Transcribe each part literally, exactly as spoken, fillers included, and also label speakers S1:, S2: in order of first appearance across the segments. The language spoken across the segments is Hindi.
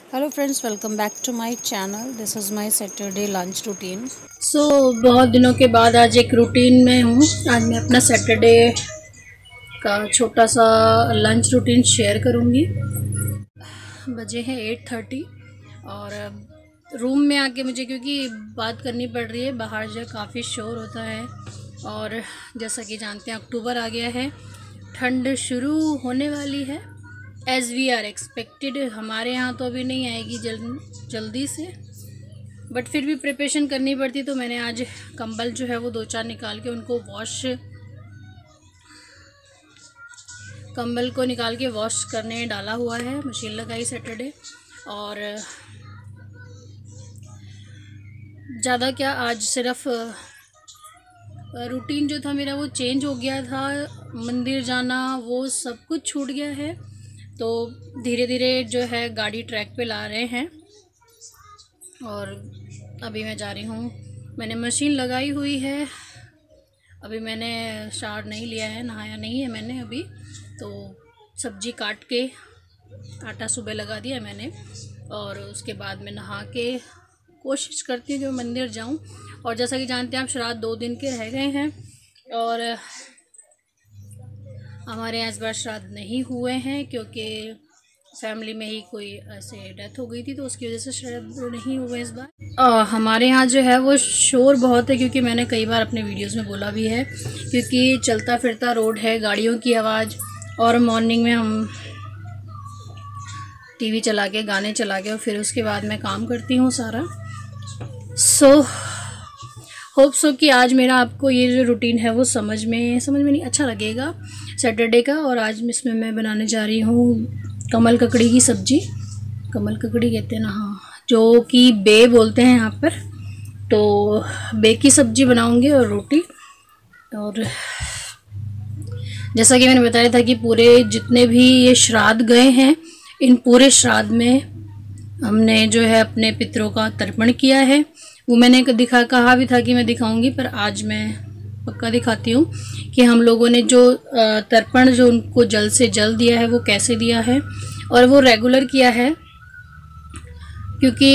S1: Hello friends, welcome back to my channel. This is my Saturday lunch routine.
S2: So so, बहुत दिनों के बाद आज एक रूटीन में हूँ। आज मैं अपना सैटरडे का छोटा सा लंच रूटीन शेयर करूँगी। बजे हैं एट थर्टी और रूम में आके मुझे क्योंकि बात करनी पड़ रही है, बाहर जो काफ़ी शोर होता है। और जैसा कि जानते हैं अक्टूबर आ गया है, ठंड शुरू होने वाली है एज़ वी आर एक्सपेक्टेड। हमारे यहाँ तो अभी नहीं आएगी जल जल्दी से, बट फिर भी प्रिपरेशन करनी पड़ती। तो मैंने आज कंबल जो है वो दो चार निकाल के उनको वॉश कंबल को निकाल के वॉश करने डाला हुआ है। मशीन लगाई सैटरडे। और ज़्यादा क्या, आज सिर्फ रूटीन जो था मेरा वो चेंज हो गया था। मंदिर जाना वो सब कुछ छूट गया है। तो धीरे धीरे जो है गाड़ी ट्रैक पे ला रहे हैं और अभी मैं जा रही हूँ। मैंने मशीन लगाई हुई है। अभी मैंने शावर नहीं लिया है, नहाया नहीं है मैंने अभी। तो सब्जी काट के आटा सुबह लगा दिया मैंने और उसके बाद मैं नहा के कोशिश करती हूँ कि मैं मंदिर जाऊँ। और जैसा कि जानते हैं आप, श्राद्ध दो दिन के रह गए हैं और हमारे यहाँ इस बार श्राद्ध नहीं हुए हैं क्योंकि फैमिली में ही कोई ऐसे डेथ हो गई थी, तो उसकी वजह से श्राद्ध नहीं हुए इस बार। आ, हमारे यहाँ जो है वो शोर बहुत है, क्योंकि मैंने कई बार अपने वीडियोस में बोला भी है, क्योंकि चलता फिरता रोड है, गाड़ियों की आवाज़। और मॉर्निंग में हम टीवी चला के, गाने चला के, और फिर उसके बाद मैं काम करती हूँ सारा। सो होप सो कि आज मेरा आपको ये जो रूटीन है वो समझ में समझ में नहीं अच्छा लगेगा सैटरडे का। और आज इसमें मैं बनाने जा रही हूँ कमल ककड़ी की सब्ज़ी। कमल ककड़ी कहते हैं ना, हाँ, जो कि बे बोलते हैं यहाँ पर। तो बे की सब्ज़ी बनाऊँगी और रोटी। और जैसा कि मैंने बताया था कि पूरे जितने भी ये श्राद्ध गए हैं, इन पूरे श्राद्ध में हमने जो है अपने पितरों का तर्पण किया है। वो मैंने दिखा कहा भी था कि मैं दिखाऊंगी, पर आज मैं पक्का दिखाती हूँ कि हम लोगों ने जो तर्पण जो उनको जल से जल दिया है वो कैसे दिया है। और वो रेगुलर किया है क्योंकि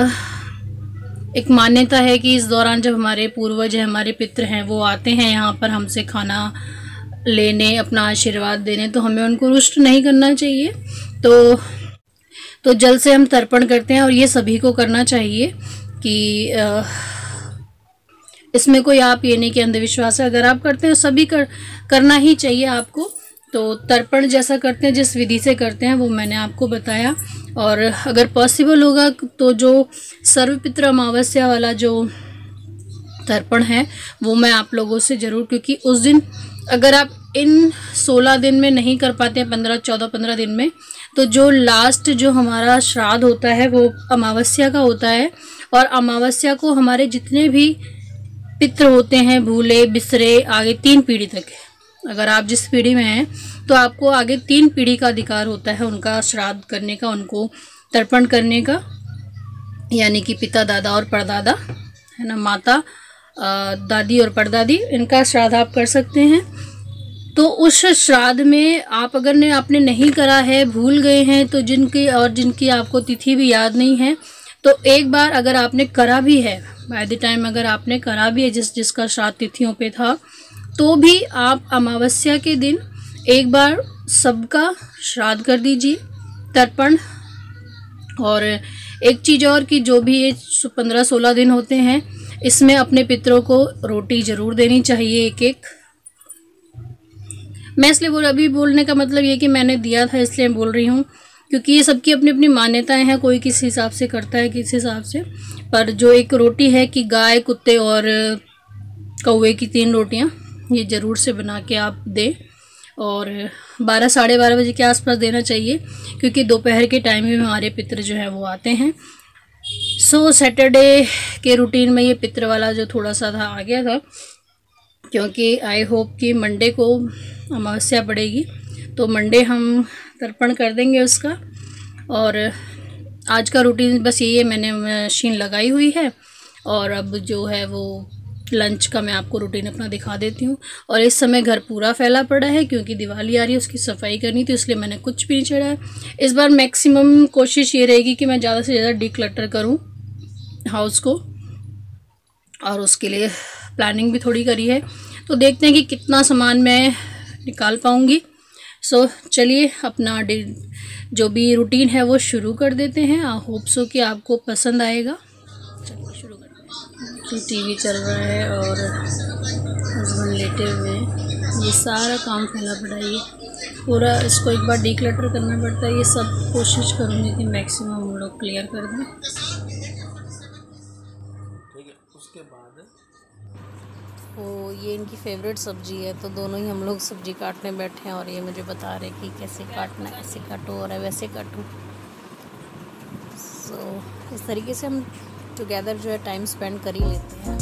S2: एक मान्यता है कि इस दौरान जब हमारे पूर्वज हैं, हमारे पितृ हैं, वो आते हैं यहाँ पर हमसे खाना लेने, अपना आशीर्वाद देने, तो हमें उनको रुष्ट नहीं करना चाहिए। तो तो जल से हम तर्पण करते हैं और ये सभी को करना चाहिए कि आ, इसमें कोई आप ये नहीं कि अंधविश्वास है। अगर आप करते हैं सभी कर करना ही चाहिए आपको। तो तर्पण जैसा करते हैं, जिस विधि से करते हैं, वो मैंने आपको बताया। और अगर पॉसिबल होगा तो जो सर्वपितृ अमावस्या वाला जो तर्पण है वो मैं आप लोगों से ज़रूर, क्योंकि उस दिन अगर आप इन सोलह दिन में नहीं कर पाते हैं, पंद्रह चौदह पंद्रह दिन में, तो जो लास्ट जो हमारा श्राद्ध होता है वो अमावस्या का होता है। और अमावस्या को हमारे जितने भी पितृ होते हैं, भूले बिसरे, आगे तीन पीढ़ी तक है। अगर आप जिस पीढ़ी में हैं तो आपको आगे तीन पीढ़ी का अधिकार होता है उनका श्राद्ध करने का, उनको तर्पण करने का। यानी कि पिता, दादा और परदादा, है ना, माता, दादी और परदादी, इनका श्राद्ध आप कर सकते हैं। तो उस श्राद्ध में आप अगर ने आपने नहीं करा है, भूल गए हैं, तो जिनकी और जिनकी आपको तिथि भी याद नहीं है, तो एक बार अगर आपने करा भी है, बाय द टाइम अगर आपने करा भी है जिस जिसका श्राद्ध तिथियों पे था, तो भी आप अमावस्या के दिन एक बार सबका श्राद्ध कर दीजिए, तर्पण। और एक चीज़ और कि जो भी ये पंद्रह सोलह दिन होते हैं, इसमें अपने पितरों को रोटी ज़रूर देनी चाहिए, एक एक। मैं इसलिए बोल अभी बोलने का मतलब ये कि मैंने दिया था इसलिए बोल रही हूँ, क्योंकि ये सबकी अपनी अपनी मान्यताएं हैं, कोई किस हिसाब से करता है, किस हिसाब से। पर जो एक रोटी है कि गाय, कुत्ते और कौवे की तीन रोटियाँ, ये ज़रूर से बना के आप दें। और बारह साढ़े बारह बजे के आसपास देना चाहिए, क्योंकि दोपहर के टाइम में हमारे पितृ जो हैं वो आते हैं। सो सैटरडे के रूटीन में ये पितृ वाला जो थोड़ा सा था आ गया था, क्योंकि आई होप कि मंडे को अमावस्या पड़ेगी, तो मंडे हम तर्पण कर देंगे उसका। और आज का रूटीन बस यही है। मैंने मशीन लगाई हुई है और अब जो है वो लंच का मैं आपको रूटीन अपना दिखा देती हूँ। और इस समय घर पूरा फैला पड़ा है क्योंकि दिवाली आ रही है, उसकी सफाई करनी थी, इसलिए मैंने कुछ भी नहीं छेड़ा है। इस बार मैक्सिमम कोशिश ये रहेगी कि मैं ज़्यादा से ज़्यादा डिक्लटर करूँ हाउस को, और उसके लिए प्लानिंग भी थोड़ी करी है। तो देखते हैं कि कितना सामान मैं निकाल पाऊँगी। सो चलिए अपना जो भी रूटीन है वो शुरू कर देते हैं। आई होप सो कि आपको पसंद आएगा। चलिए शुरू करते हैं। तो टीवी चल रहा है और हस्बैंड लेटे हुए हैं। ये सारा काम फैला पड़ा है, ये पूरा इसको एक बार डिक्लटर करना पड़ता है। ये सब कोशिश करूँगी कि मैक्सिमम हम लोग क्लियर कर दें।
S3: ठीक है, उसके बाद
S1: तो ये इनकी फेवरेट सब्जी है, तो दोनों ही हम लोग सब्जी काटने बैठे हैं और ये मुझे बता रहे कि कैसे काटना है, ऐसे काटो और वैसे काटो। सो so, इस तरीके से हम टुगेदर जो है टाइम स्पेंड कर ही लेते हैं।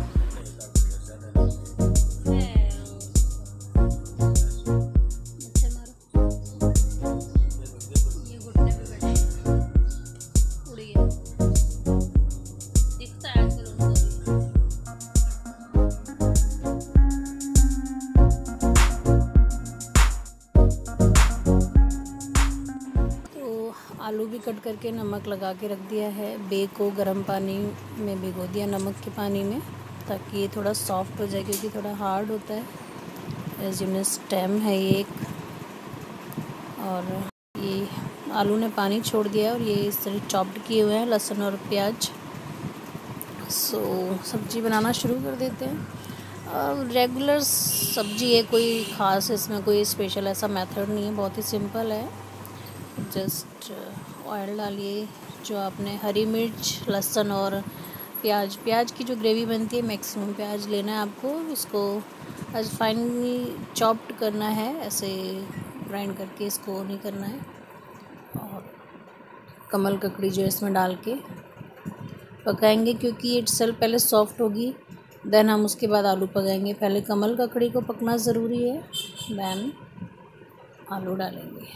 S1: आलू भी कट करके नमक लगा के रख दिया है। बे को गर्म पानी में भिगो दिया, नमक के पानी में, ताकि ये थोड़ा सॉफ्ट हो जाए क्योंकि थोड़ा हार्ड होता है। एजुने स्टेम है ये एक, और ये आलू ने पानी छोड़ दिया है और ये इस तरह चॉप्ड किए हुए हैं लहसुन और प्याज। सो सब्जी बनाना शुरू कर देते हैं। और रेगुलर सब्जी है, कोई ख़ास इसमें कोई स्पेशल ऐसा मेथड नहीं है, बहुत ही सिंपल है। जस्ट ऑयल डालिए, जो आपने हरी मिर्च, लहसुन और प्याज प्याज की जो ग्रेवी बनती है मैक्सिमम प्याज लेना है आपको। इसको आज फाइनली चॉप्ड करना है, ऐसे ग्राइंड करके इसको नहीं करना है। और कमल ककड़ी जो इसमें डाल के पकाएंगे क्योंकि इट सेल्फ पहले सॉफ्ट होगी, देन हम उसके बाद आलू पकाएंगे। पहले कमल ककड़ी को पकना ज़रूरी है, देन आलू डालेंगे।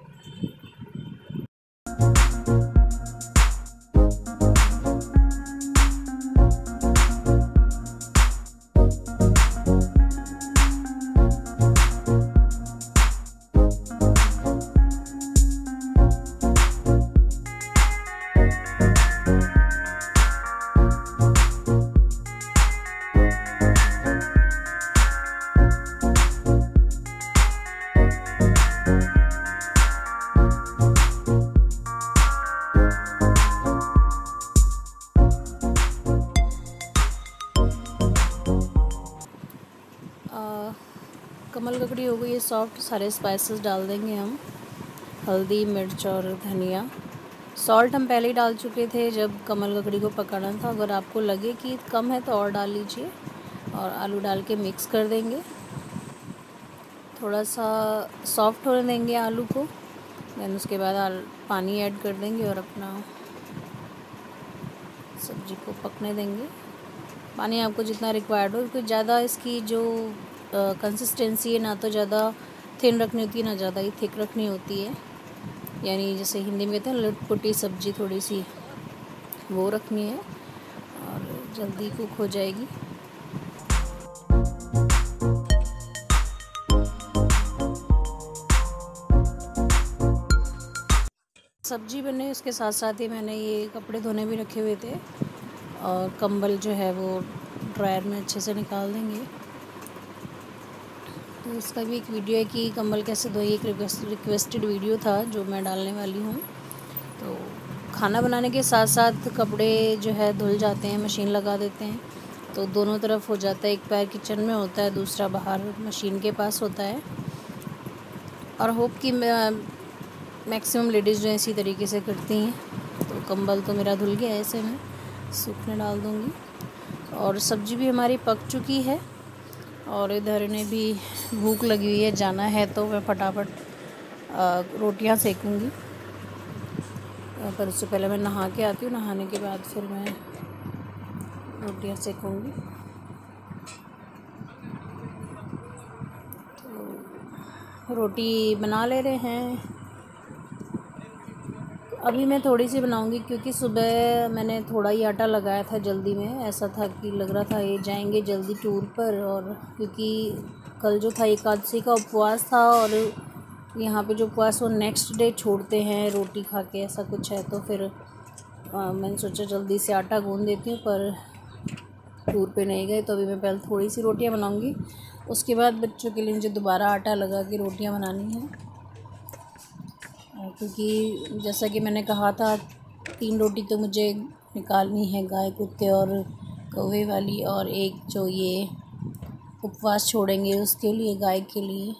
S1: कमल ककड़ी हो गई है सॉफ्ट, सारे स्पाइसेस डाल देंगे हम, हल्दी, मिर्च और धनिया। सॉल्ट हम पहले ही डाल चुके थे जब कमल ककड़ी को पकाना था। अगर आपको लगे कि कम है तो और डाल लीजिए। और आलू डाल के मिक्स कर देंगे, थोड़ा सा सॉफ्ट होने देंगे आलू को। देन उसके बाद पानी ऐड कर देंगे और अपना सब्जी को पकने देंगे। पानी आपको जितना रिक्वायर्ड हो, क्योंकि ज़्यादा इसकी जो कंसिस्टेंसी है ना तो ज़्यादा थिन रखनी होती है ना ज़्यादा ही थिक रखनी होती है, यानी जैसे हिंदी में कहते हैं लटपटी सब्जी, थोड़ी सी वो रखनी है और जल्दी कुक हो जाएगी। सब्जी बने उसके साथ साथ ही मैंने ये कपड़े धोने भी रखे हुए थे और कंबल जो है वो ड्रायर में अच्छे से निकाल देंगे। तो इसका भी एक वीडियो है कि कंबल कैसे धोइए, एक रिक्वेस्ट रिक्वेस्टेड वीडियो था जो मैं डालने वाली हूँ। तो खाना बनाने के साथ साथ कपड़े जो है धुल जाते हैं, मशीन लगा देते हैं तो दोनों तरफ हो जाता है। एक पैर किचन में होता है, दूसरा बाहर मशीन के पास होता है। और होप कि मैक्सिमम लेडीज़ जो इसी तरीके से करती हैं। तो कंबल तो मेरा धुल गया है, ऐसे मैं सूखने डाल दूँगी। और सब्ज़ी भी हमारी पक चुकी है और इधर इन्हें भी भूख लगी हुई है, जाना है तो मैं फटाफट रोटियां सेकूँगी। पर उससे पहले मैं नहा के आती हूँ, नहाने के बाद फिर मैं रोटियां सेकूँगी। तो रोटी बना ले रहे हैं। अभी मैं थोड़ी सी बनाऊंगी क्योंकि सुबह मैंने थोड़ा ही आटा लगाया था जल्दी में। ऐसा था कि लग रहा था ये जाएंगे जल्दी टूर पर, और क्योंकि कल जो था एकादशी का उपवास था और यहाँ पे जो उपवास वो नेक्स्ट डे छोड़ते हैं रोटी खा के, ऐसा कुछ है। तो फिर आ, मैंने सोचा जल्दी से आटा गूंद देती हूँ, पर टूर पे नहीं गए। तो अभी मैं पहले थोड़ी सी रोटियाँ बनाऊँगी, उसके बाद बच्चों के लिए मुझे दोबारा आटा लगा के रोटियाँ बनानी है। क्योंकि जैसा कि मैंने कहा था, तीन रोटी तो मुझे निकालनी है गाय, कुत्ते और कौवे वाली, और एक जो ये उपवास छोड़ेंगे उसके लिए, गाय के लिए।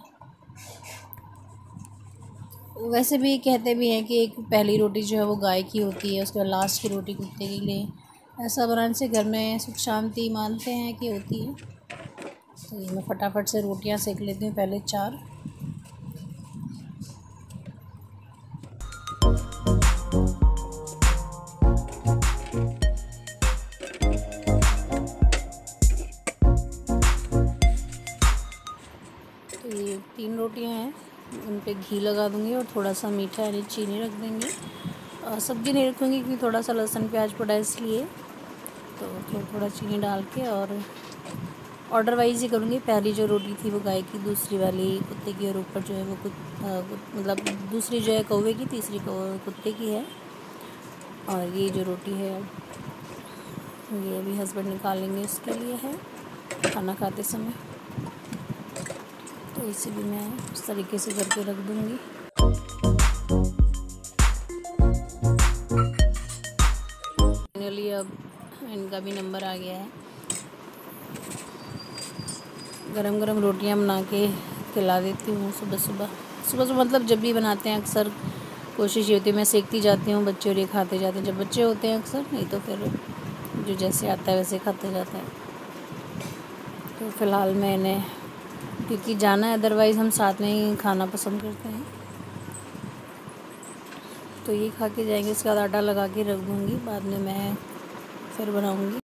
S1: वैसे भी कहते भी हैं कि एक पहली रोटी जो है वो गाय की होती है, उसके बाद लास्ट की रोटी कुत्ते के लिए। ऐसा बनाने से घर में सुख शांति मानते हैं कि होती है। तो ये मैं फटाफट से रोटियां सेक लेती हूँ, पहले चार। तो ये तीन रोटियां हैं, उन पे घी लगा दूंगी और थोड़ा सा मीठा यानी चीनी रख देंगे। और सब्ज़ी नहीं रखूँगी क्योंकि थोड़ा सा लहसुन प्याज पड़ा है इसलिए। तो थोड़ा थोड़ा चीनी डाल के और ऑर्डर वाइज ही करूँगी। पहली जो रोटी थी वो गाय की, दूसरी वाली कुत्ते की, और ऊपर जो है वो कुत, मतलब दूसरी जो है कौवे की, तीसरी कुत्ते की है। और ये जो रोटी है ये अभी हस्बैंड निकालेंगे, इसके लिए है खाना खाते समय। तो इसे भी मैं इस तरीके से करके रख दूँगी। फाइनली अब इनका भी नंबर आ गया है। गरम गरम रोटियां बना के खिला देती हूँ सुबह सुबह सुबह सुबह मतलब जब भी बनाते हैं अक्सर कोशिश ये होती है मैं सेकती जाती हूँ, बच्चे और ये खाते जाते हैं जब बच्चे होते हैं अक्सर, नहीं तो फिर जो जैसे आता है वैसे खाते जाते हैं। तो फ़िलहाल मैंने क्योंकि जाना है, अदरवाइज़ हम साथ में ही खाना पसंद करते हैं। तो ये खा के जाएंगे, इसके बाद आटा लगा के रख दूँगी, बाद में मैं फिर बनाऊँगी।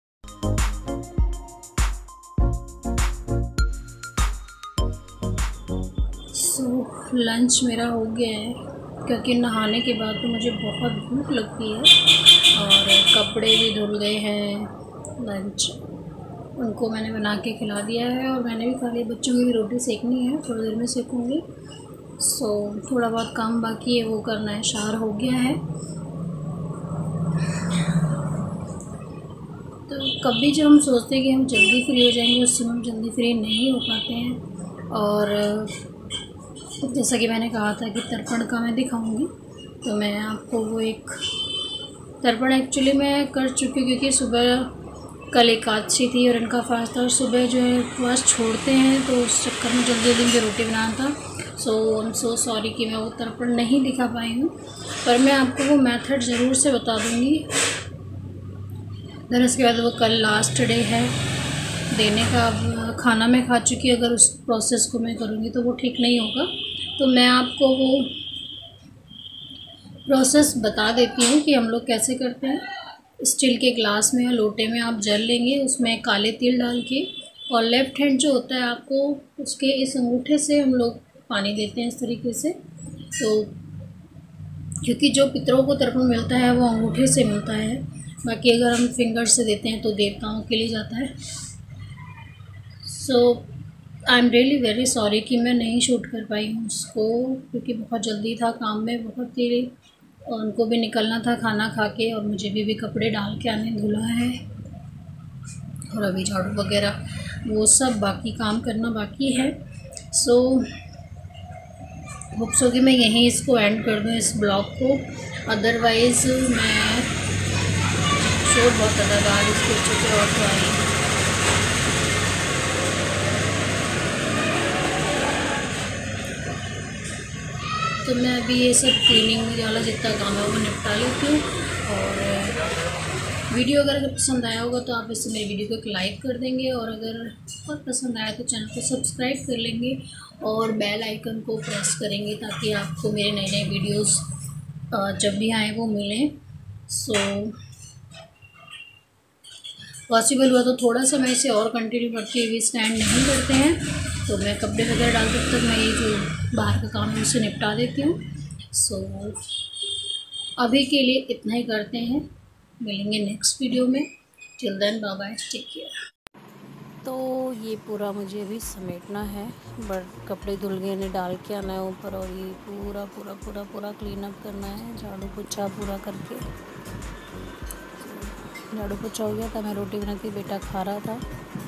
S2: सो लंच मेरा हो गया है, क्योंकि नहाने के बाद तो मुझे बहुत भूख लगती है और कपड़े भी धुल गए हैं। लंच उनको मैंने बना के खिला दिया है और मैंने भी खा लिया। बच्चों की भी रोटी सेकनी है, थोड़ी देर में सेकूँगी। सो थोड़ा बहुत काम बाकी है वो करना है। शार हो गया है। तो कभी जब हम सोचते हैं कि हम जल्दी फ्री हो जाएंगे, उस समय हम जल्दी फ्री नहीं हो पाते हैं। और जैसा कि मैंने कहा था कि तर्पण का मैं दिखाऊंगी, तो मैं आपको वो एक तर्पण एक्चुअली मैं कर चुकी हूँ, क्योंकि सुबह कल एकादशी थी और इनका फास्ट था और सुबह जो है उपवास छोड़ते हैं, तो उस चक्कर में जल्दी जल्दी मुझे रोटी बनाना था। सो आई एम सो सॉरी कि मैं वो तर्पण नहीं दिखा पाई हूँ, पर मैं आपको वो मेथड ज़रूर से बता दूँगी। देन उसके बाद वो कल लास्ट डे है देने का। अब खाना मैं खा चुकी, अगर उस प्रोसेस को मैं करूँगी तो वो ठीक नहीं होगा, तो मैं आपको वो प्रोसेस बता देती हूँ कि हम लोग कैसे करते हैं। स्टील के ग्लास में या लोटे में आप जल लेंगे, उसमें काले तिल डाल के, और लेफ़्ट हैंड जो होता है आपको उसके इस अंगूठे से हम लोग पानी देते हैं इस तरीके से। तो क्योंकि जो पितरों को तर्पण मिलता है वो अंगूठे से मिलता है, बाकी अगर हम फिंगर से देते हैं तो देवताओं के लिए जाता है। So I am really very sorry कि मैं नहीं शूट कर पाई हूँ उसको, क्योंकि बहुत जल्दी था काम में, बहुत ही उनको भी निकलना था खाना खा के, और मुझे भी, भी कपड़े डाल के आने धुला है, और अभी झाड़ू वगैरह वो सब बाकी काम करना बाकी है। सो होप सो कि मैं यहीं इसको एंड कर दूँ इस ब्लॉग को। अदरवाइज़ मैं शोर बहुत ज़्यादा बाहर इसके अच्छे से और तो आई। तो मैं अभी ये सब क्लीनिंग वाला जितना काम है वो निपटा लेती हूँ। और वीडियो अगर पसंद आया होगा तो आप इससे मेरी वीडियो को एक लाइक कर देंगे, और अगर बहुत पसंद आया तो चैनल को सब्सक्राइब कर लेंगे और बेल आइकन को प्रेस करेंगे, ताकि आपको मेरे नए नए वीडियोस जब भी आए वो मिलें। सो पॉसिबल हुआ तो थोड़ा सा मैं इसे और कंटिन्यू करती हुई स्टैंड नहीं करते हैं, तो मैं कपड़े वगैरह डाल तब तक मैं ये जो बाहर का काम है उसे निपटा देती हूँ। सो अभी के लिए इतना ही करते हैं, मिलेंगे नेक्स्ट वीडियो में। Till then bye bye, take care.
S1: तो ये पूरा मुझे अभी समेटना है, बट कपड़े धुल गए ने डाल के आना है ऊपर, और ये पूरा पूरा पूरा पूरा क्लीन अप करना है, झाड़ू पोछा पूरा करके। झाड़ू पोछा हो गया था, मैं रोटी बनाती, बेटा खा रहा था।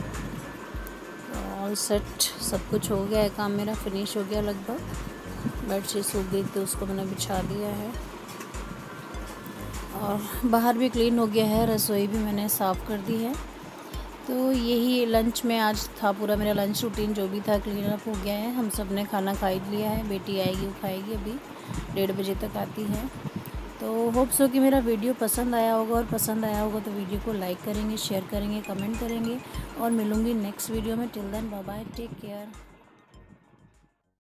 S1: ऑल सेट, सब कुछ हो गया है, काम मेरा फिनिश हो गया लगभग। बेडशीट सूख गई तो उसको मैंने बिछा दिया है, और बाहर भी क्लीन हो गया है, रसोई भी मैंने साफ़ कर दी है। तो यही लंच में आज था, पूरा मेरा लंच रूटीन जो भी था क्लीन अप हो गया है। हम सब ने खाना खा ही लिया है, बेटी आएगी वो खाएगी, अभी डेढ़ बजे तक आती है। तो होप सो कि मेरा वीडियो पसंद आया होगा, और पसंद आया होगा तो वीडियो को लाइक करेंगे, शेयर करेंगे, कमेंट करेंगे, और मिलूँगी नेक्स्ट वीडियो में। Till then bye bye, take care.